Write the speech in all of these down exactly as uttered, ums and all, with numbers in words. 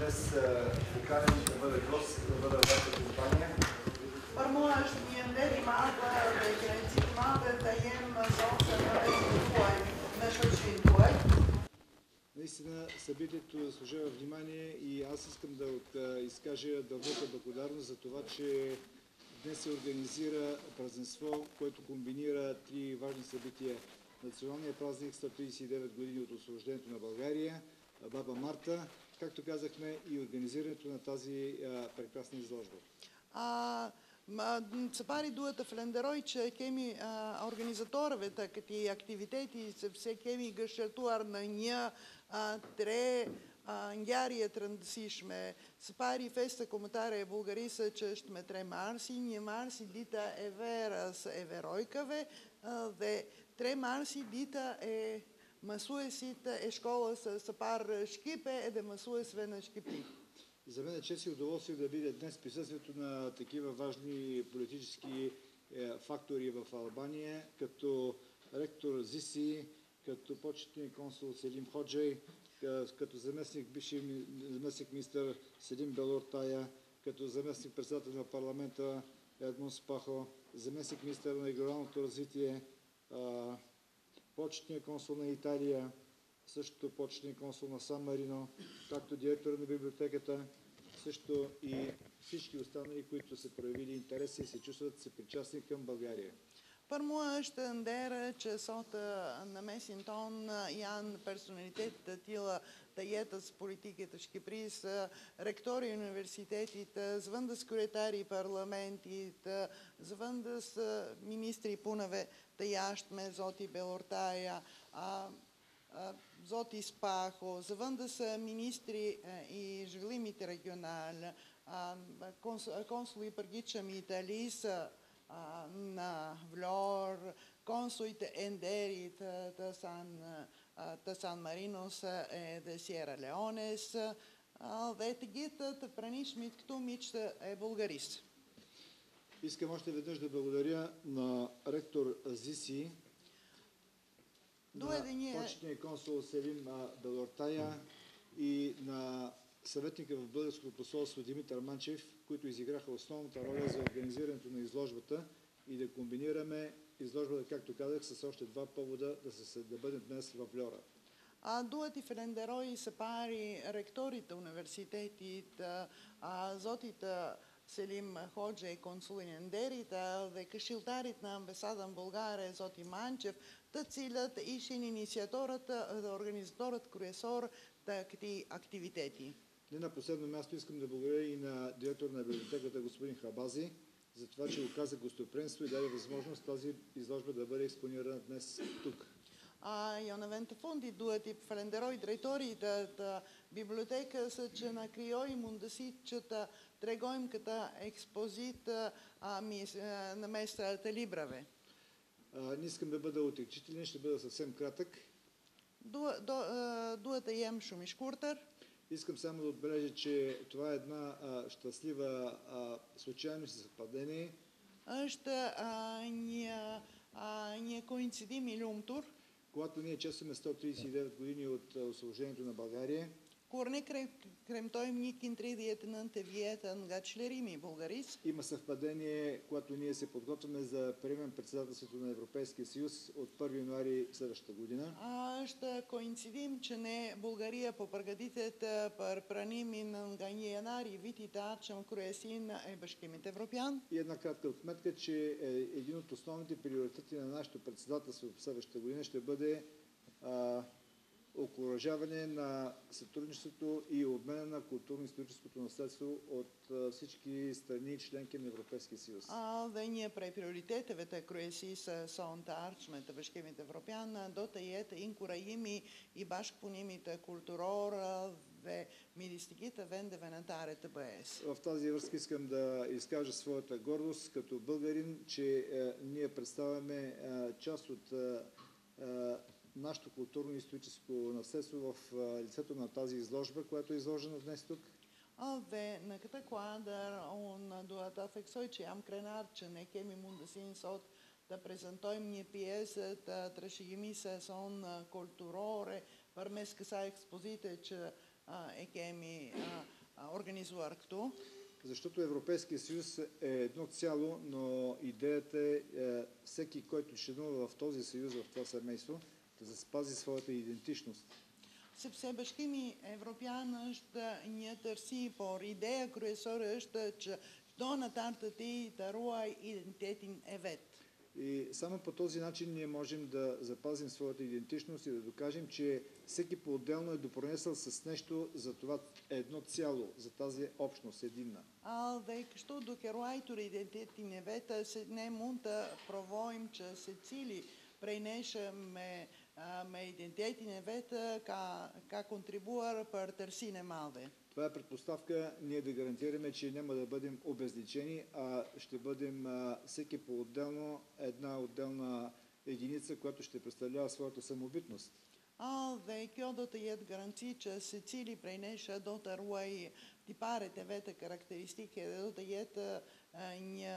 днес поканен да бъде гост, да бъде вашата компания. Първо ще ми ендери малко да граници малко да ем зоца на това на шошвинтуай. Наистина събитието заслужава внимание и аз искам да от, изкажа дълбока благодарност за това, че днес се организира празненство, което комбинира три важни събития. Националния празник сто тридесет и девет години от освобождението на България, Баба Марта, както казахме, и организирането на тази а, прекрасна изложба. А, се пари дуата флендерой, че кеми организаторовете, като активитети, все кеми гъщатуар на ня, тре, Ангярия трандсишме, се пари феста коментария българиса, че ще ме тре марси, ние марси дита еверас еверойкаве, де тре марси дита е масуесита е школа с пар шкипе, е да масуе свена шкипи. За мен е чест и удоволствие да видя днес присъствието на такива важни политически е, фактори в Албания, като ректор Зиси, като почетен консул Селим Ходжей, като заместник бивши заместник министър Селим Белортая, като заместник председател на парламента Едмон Спахо, заместник министър на регионалното развитие, почетния консул на Италия, също почетния консул на Сан Марино, както директора на библиотеката, също и всички останали, които са проявили интерес и се чувстват съпричастни към България. Първо ще андера, че сота на Месинтон ян персоналитетите тила таета с политиката Шкиприс, ректори университетите, звън да секретари парламентите, звън да с министри пунаве таящме Зоти Белортая, Зоти Спахо, звън да са министри и желимите регионали, консули пъргичами италиса, на Влор, консулите Ендери, та Сан Маринос, да Сиера Леонес, да е тегита, да пранишмит, като мичта е българис. Искам още веднъж да благодаря на ректор Зиси, на почетния консул Селим Белортая и на съветника в Българското посолство Димитър Манчев, които изиграха основната роля за организирането на изложбата и да комбинираме изложбата, както казах, с още два повода да, се, да бъдем днес в Влора. А дуати флендерои са пари ректорите университетите, зотите Селим Ходжа и консулин Ендерите, да кашилтарите на амбасадан България Зоти Манчев, да целят и шин инициаторът, да организаторът Круесор, такива активитети. Не на последно място искам да благодаря и на директор на библиотеката господин Хабази за това, че оказа гостоприемство и даде възможност тази изложба да бъде експонирана днес тук. А и онавента фонди дуати флендерой директори да библиотека са че на криой мундасичата трегоймката експозит на места Либраве. Не искам да бъда отекчителен, ще бъда съвсем кратък. Дуата ем шумишкуртър. Искам само да отбележа, че това е една а, щастлива а, случайност и съвпадение. Ще ние коинцидим или умтур. Когато ние честваме сто тридесет и девет години от освобождението на България. Корне крем той мникин тридиетенанте виетан гачлерими българис. Има съвпадение, когато ние се подготвяме за приемем председателството на Европейския съюз от първи януари следващата година. А ще коинцидим, че не България по пъргадитета пар праним и нанганиянари витита, чем круесин е башкимит европян. И една кратка отметка, че един от основните приоритети на нашето председателство в следващата година ще бъде а, окуражаване на сътрудничеството и обмена на културно-историческото наследство от всички страни членки на Европейския съюз. А да ние прави приоритетовете, круеси са сонта арчмета башкемите европяна, дота ета инкураими и башк по нимите културора, ве мидистигита венде венатарете БС. В тази връзка искам да изкажа своята гордост като българин, че е, ние представяме е, част от е, е, нашето културно-историческо наследство в лицето на тази изложба, която е изложена днес тук. Ave, на ката quadar un duata fexoi ce am crenar ce ne chemi mundasin sot da presentoim nie piese da trashigimise son culturore, per mes che sa exposite ce e chemi организуар кту. Защото Европейския съюз е едно цяло, но идеята е, е всеки, който членува в този съюз, в това семейство, да спази своята идентичност. Sepse bashkimi evropian është një tërësi, por ideja kryesore është që çdo anatar të tij të ruaj identitetin e vet. И само по този начин ние можем да запазим своята идентичност и да докажем, че всеки по-отделно е допронесъл с нещо за това едно цяло, за тази общност единна. A dhe kështu duke ruajtur identitetin e vet, se ne mund të provojmë që secili prej nesh me me identitetin e vet ka ka kontribuar për tërësinë e madhe. Това е предпоставка ние да гарантираме, че няма да бъдем обезличени, а ще бъдем а, всеки по-отделно една отделна единица, която ще представлява своята самобитност. A dhe kjo do të jetë garanci që secili prej nesh do të ruajë tiparet e vet, karakteristike dhe do të jetë një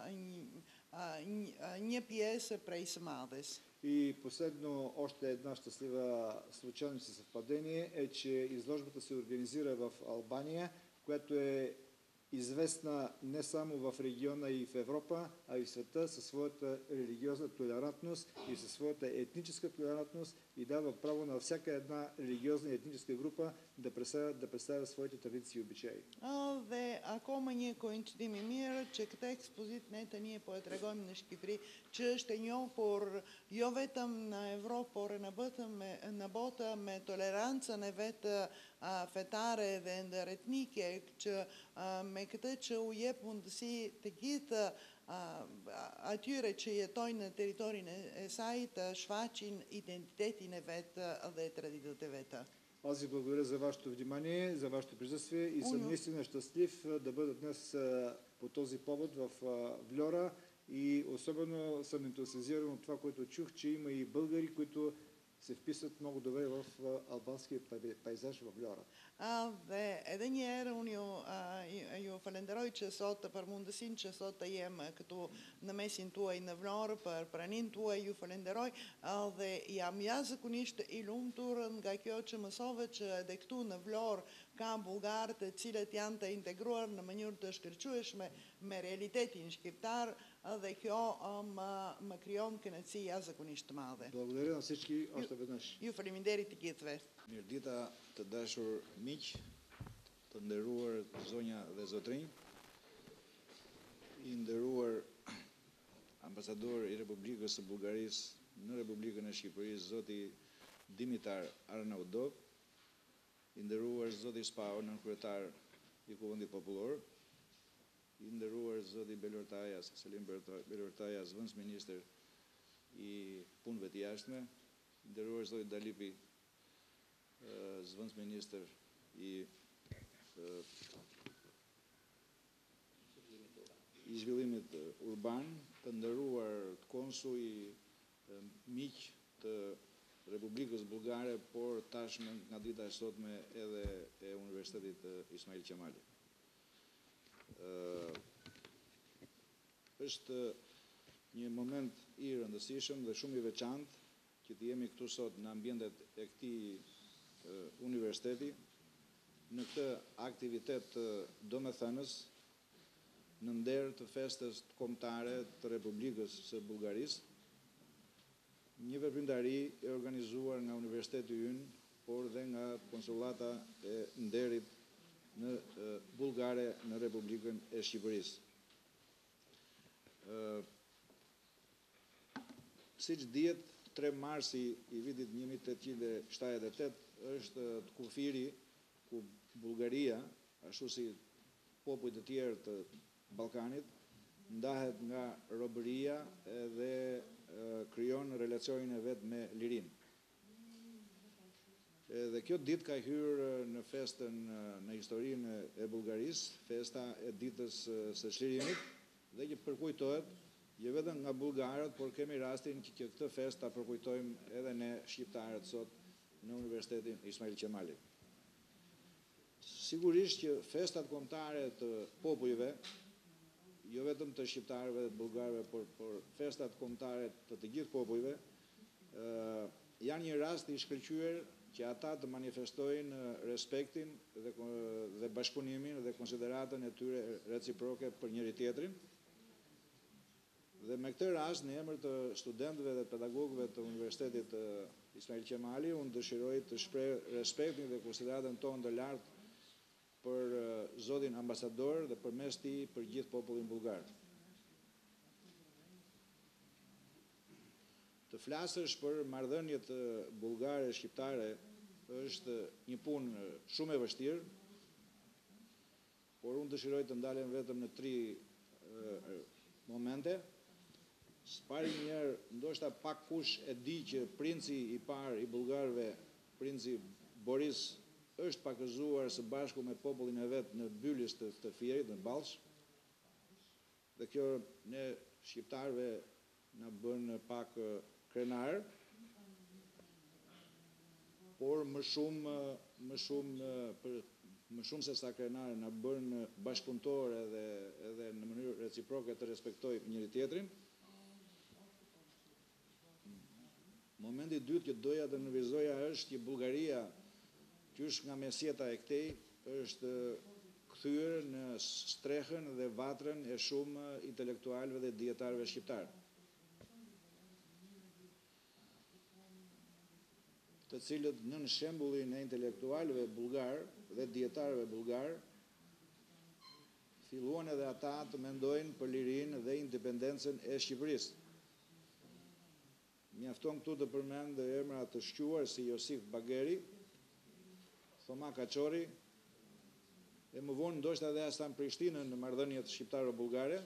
një një pjesë prej së madhes. И последно, още една щастлива случайност и съвпадение е, че изложбата се организира в Албания, която е известна не само в региона и в Европа, а и в света със своята религиозна толерантност и със своята етническа толерантност и дава право на всяка една религиозна и етническа група да представя, да представя своите традиции и обичаи. Dhe akoma një koincidim i mirë që këtë ekspozitë ne tani po e tregojmë në Shqipëri, që është e njohur jo vetëm në Evropë, por në botën me në botë me tolerancën e vet fetare dhe ndëretnike, që me këtë që u jep mundësi të gjithë atyre që jetojnë në territorin e saj të shfaqin identitetin e vet dhe traditët e vet. Аз ви благодаря за вашето внимание, за вашето присъствие и съм наистина щастлив да бъда днес по този повод в Вльора и особено съм ентусиазиран от това, което чух, че има и българи, които се вписват много добре в албанския пейзаж в Вльора. Dhe edhe një herë unë ju, ju falenderoj që sot për mundësinë që sot të jem këtu në mesin tuaj në Vlorë, për praninë tuaj ju falenderoj dhe jam jashtëzakonisht i lumtur nga kjo që mësove që edhe këtu në Vlorë ka bullgarë të cilët janë të integruar në mënyrë të shkëlqyeshme me realitetin shqiptar dhe kjo më më krijon kënaqësi jashtëzakonisht të madhe. Благодаря на всички още веднъж. Ju faleminderit të gjithëve. Mirëdita të dashur miq, të nderuar zonja dhe zotrinj, i nderuar ambasador i Republikës së Bullgarisë në Republikën e Shqipërisë, zoti Dimitar Arnaudov, i nderuar zoti Spao, nënkryetar i Kuvendit Popullor, i nderuar zoti Belor Tajas, Selim Belor Tajas, zëvendësministër i punëve të jashtme, i nderuar zoti Dalipi, zëvendësministër i i zhvillimit urban, të nderuar konsuj, miq të Republikës Bullgare, por tashmë nga dita e sotme edhe e Universitetit Ismail Qemali. Është një moment i rëndësishëm dhe shumë i veçantë që të jemi këtu sot në ambientet e këtij universiteti, në këtë aktivitet domethënës në nder të festës kombëtare të Republikës së Bullgarisë, një veprimtari e organizuar nga universiteti ynë, por dhe nga konsullata e nderit në Bullgare në Republikën e Shqipërisë. Siç dihet, tre marsi i vitit një mijë e tetëqind e shtatëdhjetë e tetë është të kufiri ku Bullgaria, ashtu si popujt e tjerë të Ballkanit, ndahet nga robëria dhe krijon relacionin e vet me lirinë. Dhe kjo ditë ka hyrë në festën në historinë e Bullgarisë, festa e ditës së çlirimit, dhe që përkujtohet jo vetëm nga bullgarët, por kemi rastin që këtë festë ta përkujtojmë edhe ne shqiptarët sot në Universitetin Ismail Qemali. Sigurisht që festat kombëtare të popujve, jo vetëm të shqiptarëve dhe të bullgarëve, por, por festat kombëtare të të gjithë popujve, janë një rast i shkëlqyer që ata të manifestojnë respektin dhe, dhe bashkëpunimin dhe konsideratën e tyre reciproke për njëri tjetrin. Dhe me këtë rast, në emër të studentëve dhe pedagogëve të Universitetit Ismail Qemali, unë dëshiroj të shpreh respektin dhe konsideratën tonë të lartë për zotin ambasador dhe përmes tij për gjithë popullin bullgar. Të flasësh për marrëdhëniet bullgare shqiptare është një punë shumë e vështirë, por unë dëshiroj të ndalem vetëm në tri e, momente. Së pari njerë, ndoshta pak kush e di që princi i parë i bullgarëve, princi Boris, është pakëzuar së bashku me popullin e vetë në Bylis të, të Fierit, në Ballsh. Dhe kjo ne shqiptarëve na bën pak krenar, por më shumë, më shumë, për, më shumë se sa krenar na bën bashkëpunëtor edhe, edhe në mënyrë reciproke të respektojmë njëri tjetrin. Momenti i dytë që doja të nënvizoja është që Bullgaria, qysh nga mesjeta e këtej, është kthyer në strehën dhe vatrën e shumë intelektualëve dhe dietarëve shqiptarë, të cilët nën shembullin e intelektualëve bullgar dhe dietarëve bullgar filluan edhe ata të mendojnë për lirinë dhe independencën e Shqipërisë. Mjafton këtu të përmend emra të shquar si Josif Bageri, Thoma Kaçori, e më vonë ndoshta edhe Aslan Prishtinën në marrëdhëniet shqiptaro-bullgare.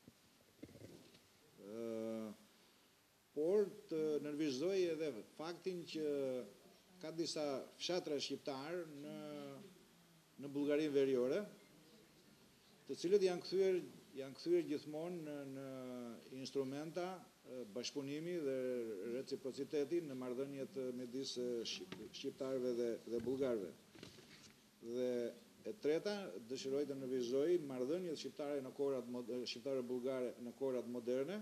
Por të nënvizoj edhe faktin që ka disa fshatra shqiptarë në, në Bullgarinë Veriore, të cilët janë kthyer janë kthyer gjithmonë në, në instrumenta bashkëpunimi dhe reciprociteti në marrëdhëniet midis shqiptarëve dhe, dhe bullgarëve. Dhe e treta, dëshiroj të nënvizoj marrëdhëniet shqiptare në kohrat shqiptare-bullgare në kohrat moderne,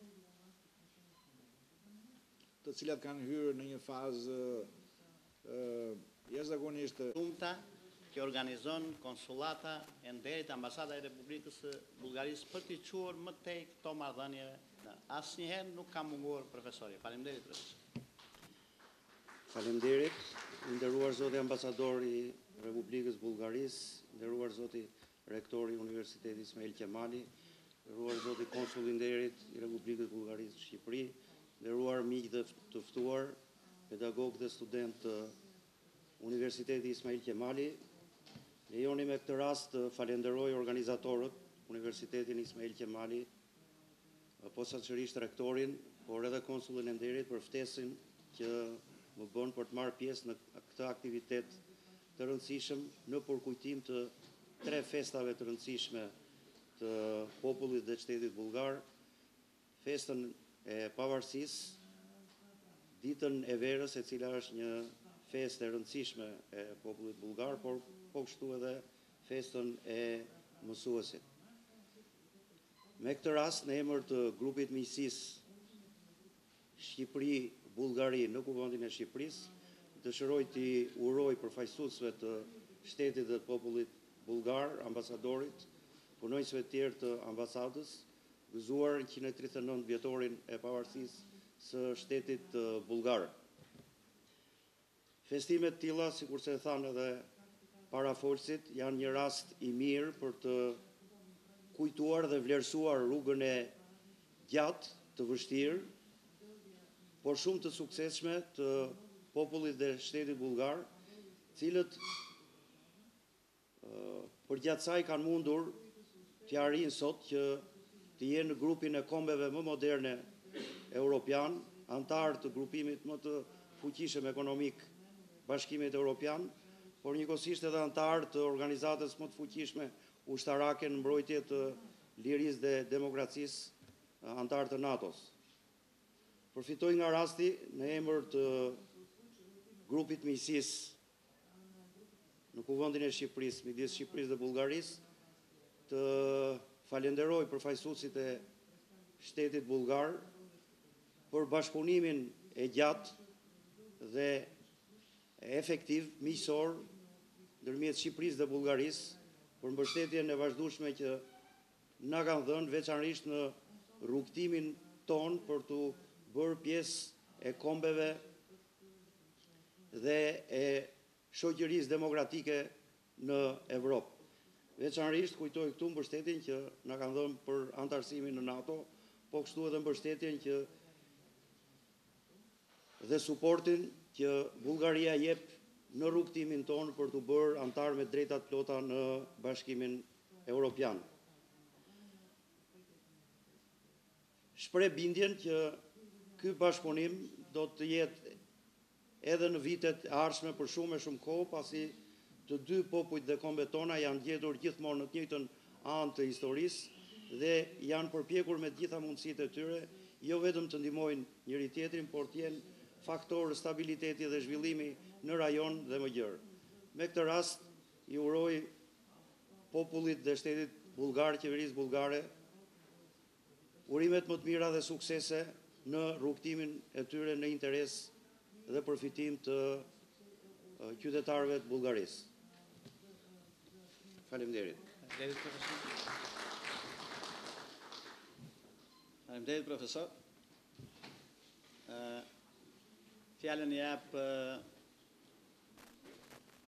të cilat kanë hyrë në një fazë jashtëzakonisht Tumta që organizon konsulata e nderit ambasada e Republikës së Bullgarisë për t'i quar më tej këto marrëdhënie. Asnjëherë nuk ka munguar profesori. Faleminderit profesor. Faleminderit, nderuar zoti ambasador i Republikës Bullgarisë, nderuar zoti rektori i Universitetit Ismail Qemali, nderuar zoti konsul i nderit i Republikës Bullgarisë në Shqipëri, nderuar miq dhe të ftuar, pedagog dhe student të Universitetit Ismail Qemali, lejoni me këtë rast të falenderoj organizatorët, Universitetin Ismail Qemali, posaçërisht rektorin, por edhe konsullin e nderit për ftesën që më bën për të marrë pjesë në këtë aktivitet të rëndësishëm në përkujtim të tre festave të rëndësishme të popullit dhe shtetit bullgar, festën e pavarësisë, ditën e verës, e cila është një festë e rëndësishme e popullit bullgar, por po kështu edhe festën e mësuesit. Me këtë rast, në emër të grupit miqësisë Shqipëri-Bullgari në Kuvendin e Shqipërisë, dëshiroj t'i uroj përfaqësuesve të shtetit dhe të popullit bullgar, ambasadorit, punonjësve të tjerë të ambasadës, gëzuar njëqind e tridhjetë e nëntë vjetorin e pavarësisë së shtetit bullgar. Festimet tilla, sikur se e thanë edhe parafolësit, janë një rast i mirë për të kujtuar dhe vlerësuar rrugën e gjatë, të vështirë, por shumë të suksesshme të popullit dhe shtetit bullgar, cilët për gjatë saj kanë mundur të arrijnë sot që të jenë në grupin e kombeve më moderne europian, antar të grupimit më të fuqishëm ekonomik Bashkimit Evropian, por njëkohësisht edhe antar të organizatës më të fuqishme ushtarake në mbrojtje të lirisë dhe demokracisë, antar të NATO-s. Përfitoj nga rasti në emër të grupit miqësisë në Kuvendin e Shqipërisë, midis Shqipërisë dhe Bullgarisë, të falenderoj përfaqësuesit e shtetit bullgar për bashkëpunimin e gjatë dhe efektiv, miqësor, ndërmjet Shqipërisë dhe Bullgarisë, për mbështetjen e vazhdueshme që na kanë dhënë, veçanërisht në rrugtimin ton për të bërë pjesë e kombeve dhe e shoqërisë demokratike në Evropë. Veçanërisht kujtoj këtu mbështetjen që na kanë dhënë për antarësimin në NATO, po kështu edhe mbështetjen që dhe suportin që Bullgaria jep në rrugtimin tonë për të bërë antar me drejtat plota në Bashkimin Evropian. Shpreh bindjen që ky bashkëpunim do të jetë edhe në vitet e ardhshme për shumë e shumë kohë, pasi të dy popujt dhe kombet tona janë gjetur gjithmonë në të njëjtën anë të historisë dhe janë përpjekur me të gjitha mundësitë e tyre, jo vetëm të ndihmojnë njëri tjetrin, por të jenë faktor stabiliteti dhe zhvillimi në rajon dhe më gjërë. Me këtë rast, i uroj popullit dhe shtetit bulgar, qeverisë bulgare, urimet më të mira dhe suksese në rrugtimin e tyre në interes dhe përfitim të qytetarëve të Bullgarisë. Faleminderit. Faleminderit, profesor. Faleminderit, profesor. Fjalën jap